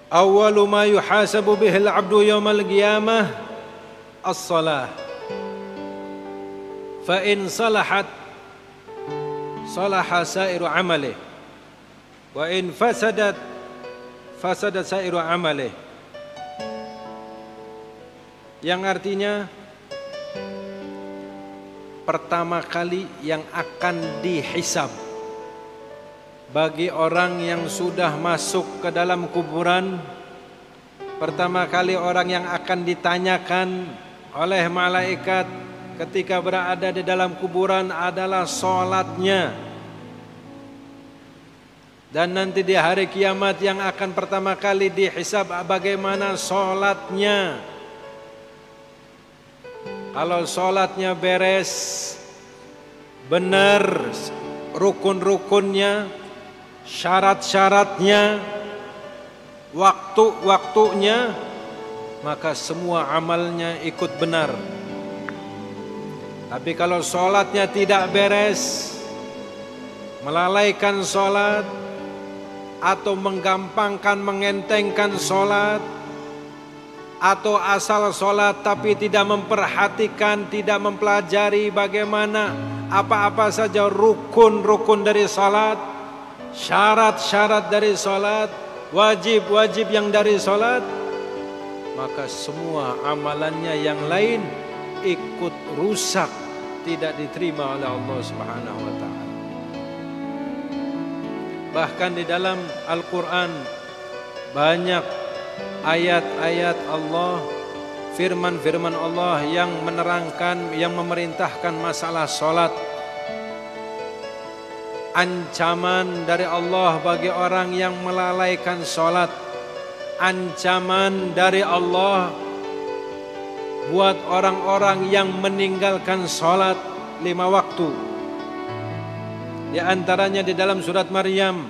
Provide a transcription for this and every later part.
Awwalu ma yuhasabu bihil abdu yawmal qiyamah as-salah. Fa in salahat salaha sairu amalih wa in fasadat fasadat sairu amalih. Yang artinya pertama kali yang akan dihisab bagi orang yang sudah masuk ke dalam kuburan, pertama kali orang yang akan ditanyakan oleh malaikat ketika berada di dalam kuburan adalah sholatnya. Dan nanti di hari kiamat yang akan pertama kali dihisab bagaimana sholatnya. Kalau sholatnya beres, benar rukun-rukunnya, syarat-syaratnya, waktu-waktunya, maka semua amalnya ikut benar. Tapi kalau sholatnya tidak beres, melalaikan sholat, atau menggampangkan, mengentengkan sholat, atau asal sholat tapi tidak memperhatikan, tidak mempelajari bagaimana apa-apa saja rukun-rukun dari sholat, syarat-syarat dari sholat, wajib-wajib yang dari sholat, maka semua amalannya yang lain ikut rusak, tidak diterima oleh Allah Subhanahu wa ta'ala. Bahkan di dalam Al-Quran banyak ayat-ayat Allah, firman-firman Allah yang menerangkan, yang memerintahkan masalah sholat. Ancaman dari Allah bagi orang yang melalaikan sholat, ancaman dari Allah buat orang-orang yang meninggalkan sholat 5 waktu. Di antaranya di dalam surat Maryam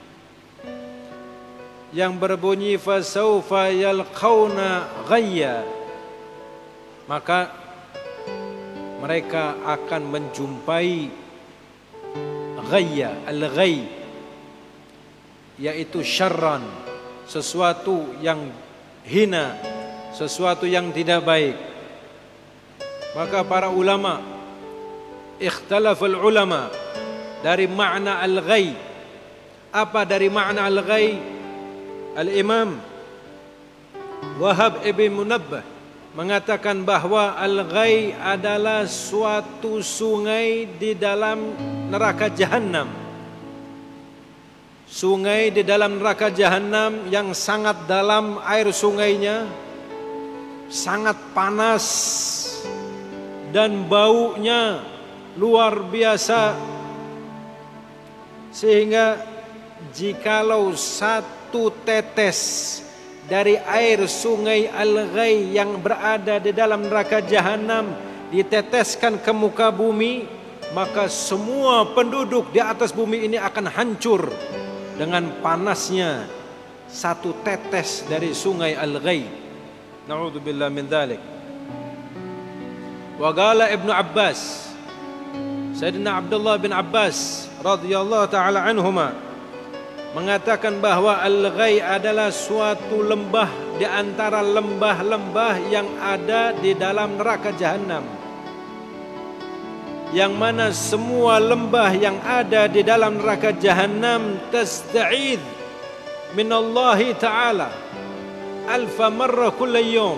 yang berbunyi fasawfa yalqauna ghayya, maka mereka akan menjumpai ghayya, al-ghay yaitu syarran, sesuatu yang hina, sesuatu yang tidak baik. Maka para ulama ikhtalafal ulama dari makna al-ghay. Apa dari makna al-ghay? Al-Imam Wahab ibn Munabbah mengatakan bahwa al-ghay adalah suatu sungai di dalam neraka jahanam. Sungai di dalam neraka jahanam yang sangat dalam air sungainya, sangat panas dan baunya luar biasa, sehingga jikalau satu tetes dari air sungai Al-Ghay yang berada di dalam neraka jahanam diteteskan ke muka bumi, maka semua penduduk di atas bumi ini akan hancur dengan panasnya satu tetes dari sungai Al-Ghay. Na'udzubillah min dzalik. Wa qala Ibnu Abbas, Sayyidina Abdullah bin Abbas radhiyallahu taala anhuma mengatakan bahwa Al-Ghay adalah suatu lembah di antara lembah-lembah yang ada di dalam neraka jahanam, yang mana semua lembah yang ada di dalam neraka jahanam tasta'id minallahi ta'ala alfa marra kulla yawm,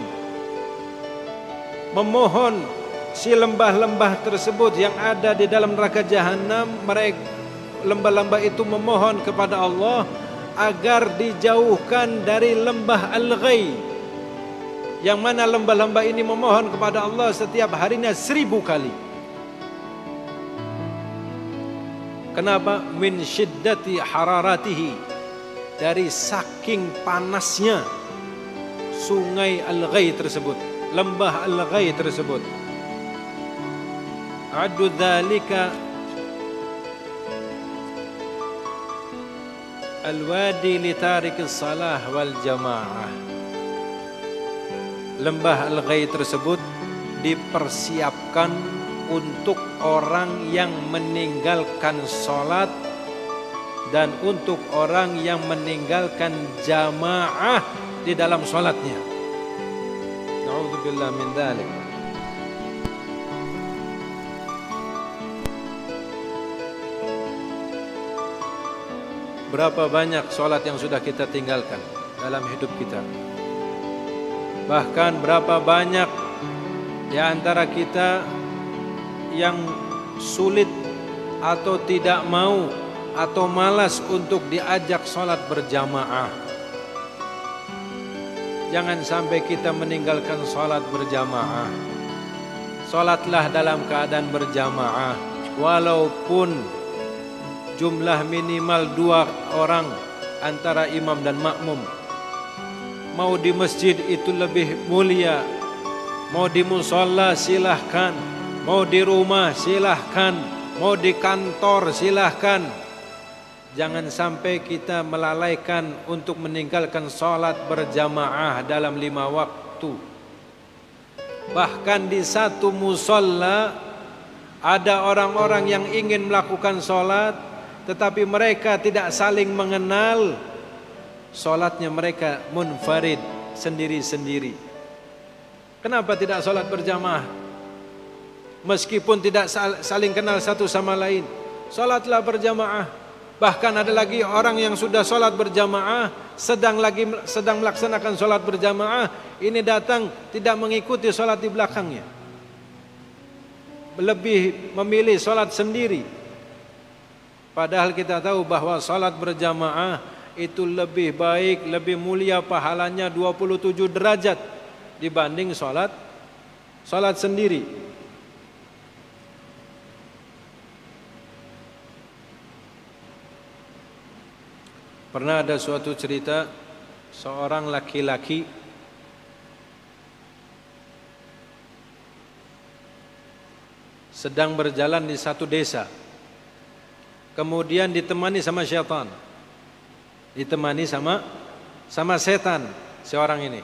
memohon si lembah-lembah tersebut yang ada di dalam neraka jahanam, mereka lembah-lembah itu memohon kepada Allah agar dijauhkan dari lembah Al-Ghay, yang mana lembah-lembah ini memohon kepada Allah setiap harinya 1000 kali. Kenapa? Min syiddati hararatihi, dari saking panasnya sungai Al-Ghay tersebut, lembah Al-Ghay tersebut. Addu dzalika al-wadi li tarikis salah wal jamaah. Lembah Al-Ghay tersebut dipersiapkan untuk orang yang meninggalkan sholat dan untuk orang yang meninggalkan jamaah di dalam salatnya. Na'udzubillah min dzalik. Berapa banyak salat yang sudah kita tinggalkan dalam hidup kita? Bahkan berapa banyak di antara kita yang sulit atau tidak mau atau malas untuk diajak salat berjamaah. Jangan sampai kita meninggalkan salat berjamaah. Salatlah dalam keadaan berjamaah, walaupun jumlah minimal 2 orang antara imam dan makmum. Mau di masjid itu lebih mulia, mau di musholla silahkan, mau di rumah silahkan, mau di kantor silahkan. Jangan sampai kita melalaikan untuk meninggalkan salat berjamaah dalam 5 waktu. Bahkan di satu musholla ada orang-orang yang ingin melakukan salat, tetapi mereka tidak saling mengenal. Salatnya mereka munfarid, sendiri-sendiri. Kenapa tidak salat berjamaah? Meskipun tidak saling kenal satu sama lain, salatlah berjamaah. Bahkan ada lagi orang yang sudah salat berjamaah, sedang melaksanakan salat berjamaah, ini datang tidak mengikuti salat di belakangnya, lebih memilih salat sendiri. Padahal kita tahu bahwa salat berjamaah itu lebih baik, lebih mulia pahalanya 27 derajat dibanding salat sendiri. Pernah ada suatu cerita seorang laki-laki sedang berjalan di satu desa. Kemudian ditemani sama syaitan, ditemani sama setan si orang ini.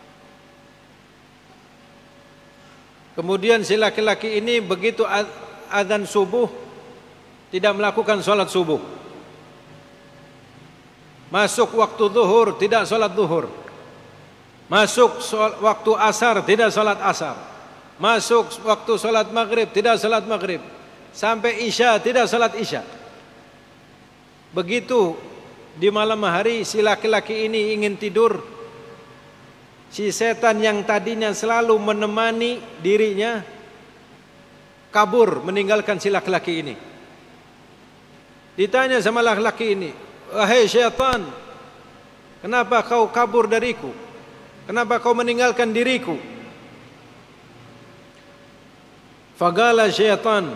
Kemudian si laki-laki ini begitu adzan subuh tidak melakukan sholat subuh. Masuk waktu zuhur tidak sholat zuhur. Masuk waktu asar tidak sholat asar. Masuk waktu sholat maghrib tidak sholat maghrib. Sampai isya tidak sholat isya. Begitu di malam hari si laki-laki ini ingin tidur, si setan yang tadinya selalu menemani dirinya kabur meninggalkan si laki-laki ini. Ditanya sama laki-laki ini, "Wahai syaitan, kenapa kau kabur dariku? Kenapa kau meninggalkan diriku?" Faqala syaitan,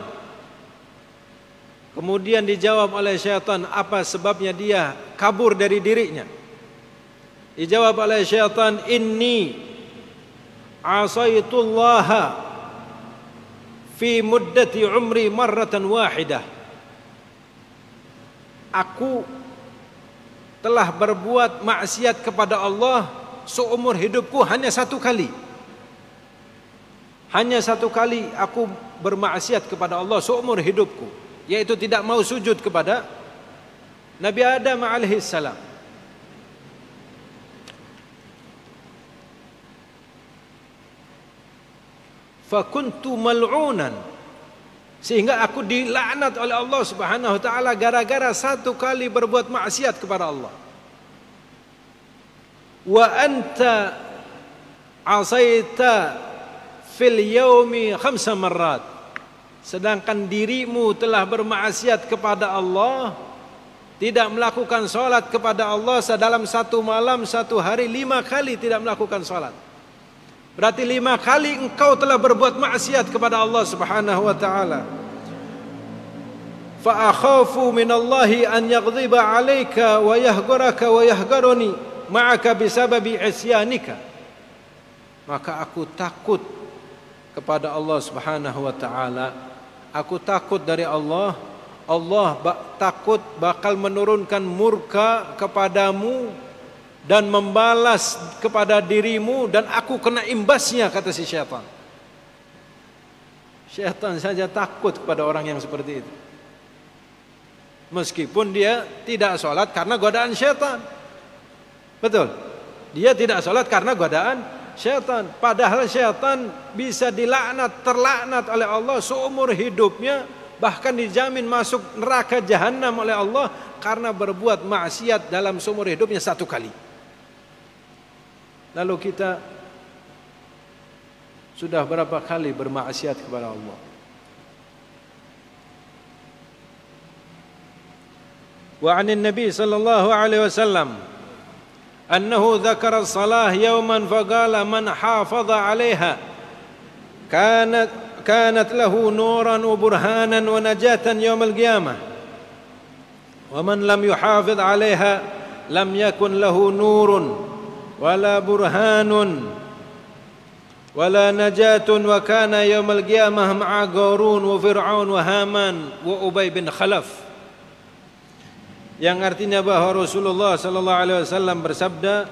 kemudian dijawab oleh syaitan apa sebabnya dia kabur dari dirinya. Dijawab oleh syaitan, "Inni asaitullaha fi muddati umri marratan wahidah." Aku telah berbuat maksiat kepada Allah seumur hidupku hanya 1 kali. Hanya 1 kali aku bermaksiat kepada Allah seumur hidupku, yaitu tidak mau sujud kepada Nabi Adam alaihissalam. Fakuntu mal'unan, sehingga aku dilaknat oleh Allah Subhanahu wa taala gara-gara 1 kali berbuat maksiat kepada Allah. Wa anta asaita fil yaumi 5 marrat, sedangkan dirimu telah bermaksiat kepada Allah, tidak melakukan salat kepada Allah dalam 1 malam 1 hari 5 kali tidak melakukan salat. Berarti 5 kali engkau telah berbuat maksiat kepada Allah Subhanahu wa taala. Fa akhafu minallahi an yaghdiba 'alaika wa yahguraka wa yahgaruni ma'aka bisababi isyanika. Maka aku takut kepada Allah Subhanahu wa taala. Aku takut dari Allah. Allah takut bakal menurunkan murka kepadamu dan membalas kepada dirimu, dan aku kena imbasnya, kata si syaitan. Syaitan saja takut kepada orang yang seperti itu. Meskipun dia tidak sholat karena godaan syaitan. Betul. Dia tidak sholat karena godaan syaitan. Padahal syaitan bisa dilaknat, terlaknat oleh Allah seumur hidupnya. Bahkan dijamin masuk neraka jahanam oleh Allah karena berbuat maksiat dalam seumur hidupnya satu kali. Lalu kita sudah berapa kali bermaksiat kepada Allah? Wa 'anin Nabi sallallahu alaihi wasallam annahu dzakara as-salah yawman faqala man hafaza 'alaiha kanat lahu nuran wa burhanan wa najatan yawm al-qiyamah wa man lam yuhafiz 'alaiha lam yakun lahu nurun wala burhanun wala najatun wa kana yawm al-qiyamah ma'a Qarun wa Fir'aun wa Haman wa Ubay bin Khalaf. Yang artinya bahwa Rasulullah sallallahu alaihi wasallam bersabda,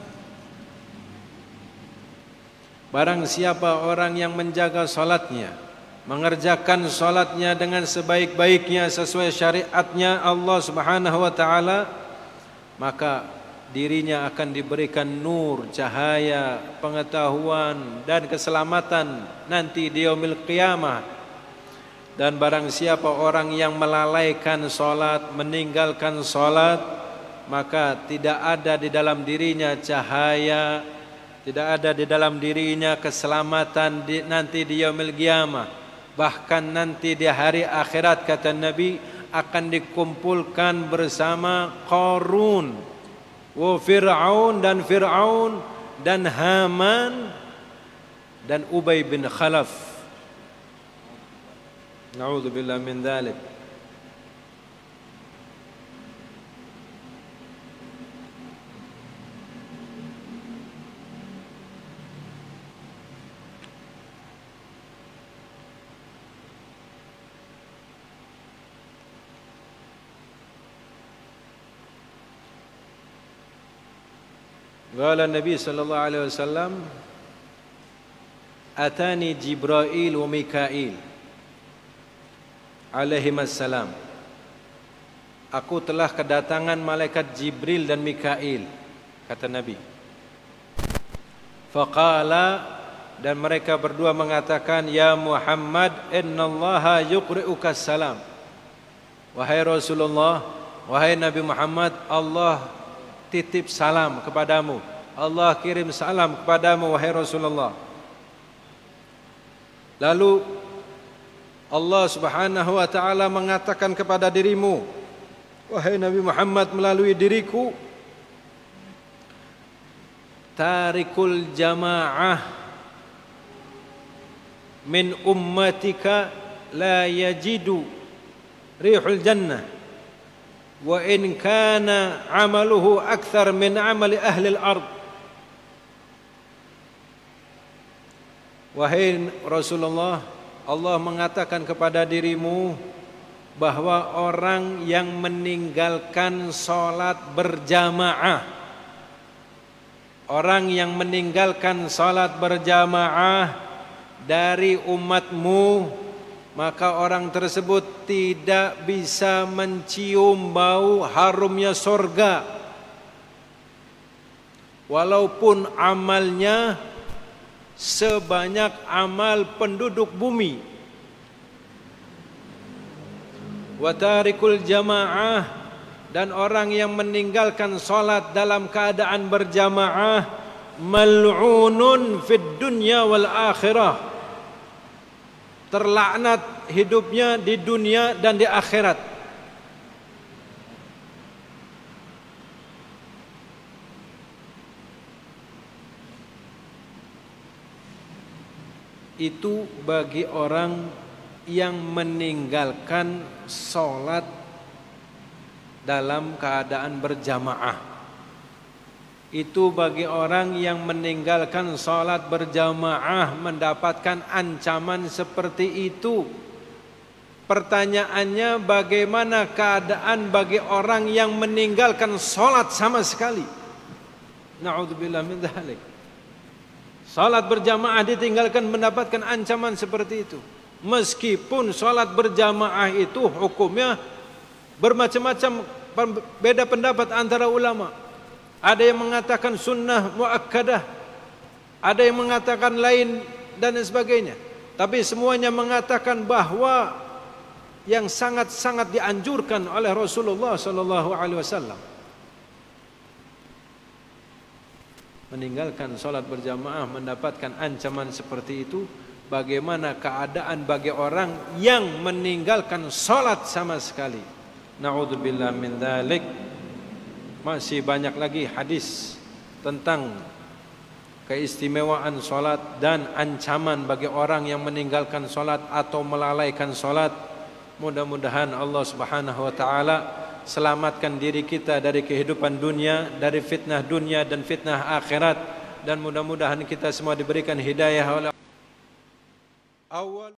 barang siapa orang yang menjaga salatnya, mengerjakan salatnya dengan sebaik-baiknya sesuai syariatnya Allah Subhanahu wa taala, maka dirinya akan diberikan nur, cahaya, pengetahuan dan keselamatan nanti di yaumil qiyamah. Dan barang siapa orang yang melalaikan salat, meninggalkan salat, maka tidak ada di dalam dirinya cahaya, tidak ada di dalam dirinya keselamatan nanti di yaumil qiyamah. Bahkan nanti di hari akhirat, kata Nabi, akan dikumpulkan bersama Qarun, wa Fir'aun dan Haman dan Ubay bin Khalaf. Na'udzubillah min dzalik. Qala Nabi sallallahu alaihi wasallam, atani Jibril wa Mikail alaihimassalam. Aku telah kedatangan malaikat Jibril dan Mikail, kata Nabi. Faqala, dan mereka berdua mengatakan, ya Muhammad, innallaha yuqri'uka salam. Wahai Rasulullah, wahai Nabi Muhammad, Allah titip salam kepadamu, Allah kirim salam kepadamu, wahai Rasulullah. Lalu Allah Subhanahu wa taala mengatakan kepada dirimu, wahai Nabi Muhammad, melalui diriku, tarikul jamaah min ummatika la yajidu rihul jannah wa in kana amaluhu akthar min amali ahli al-ard. Wahai Rasulullah, Allah mengatakan kepada dirimu bahwa orang yang meninggalkan salat berjamaah, orang yang meninggalkan salat berjamaah dari umatmu, maka orang tersebut tidak bisa mencium bau harumnya surga, walaupun amalnya sebanyak amal penduduk bumi. Wa tarikul jamaah, dan orang yang meninggalkan salat dalam keadaan berjamaah, mal'unun fid dunya wal akhirah, terlaknat hidupnya di dunia dan di akhirat. Itu bagi orang yang meninggalkan sholat dalam keadaan berjamaah. Itu bagi orang yang meninggalkan sholat berjamaah mendapatkan ancaman seperti itu. Pertanyaannya, bagaimana keadaan bagi orang yang meninggalkan sholat sama sekali? Na'udzubillah min dzalik. Salat berjamaah ditinggalkan mendapatkan ancaman seperti itu. Meskipun salat berjamaah itu hukumnya Bermacam-macam beda pendapat antara ulama. Ada yang mengatakan sunnah muakkadah, ada yang mengatakan lain dan sebagainya. Tapi semuanya mengatakan bahwa yang sangat-sangat dianjurkan oleh Rasulullah sallallahu alaihi wasallam meninggalkan salat berjamaah mendapatkan ancaman seperti itu. Bagaimana keadaan bagi orang yang meninggalkan salat sama sekali? Na'udzubillah min dzalik. Masih banyak lagi hadis tentang keistimewaan salat dan ancaman bagi orang yang meninggalkan salat atau melalaikan salat. Mudah-mudahan Allah Subhanahu wa taala selamatkan diri kita dari kehidupan dunia, dari fitnah dunia dan fitnah akhirat, dan mudah-mudahan kita semua diberikan hidayah oleh Allah.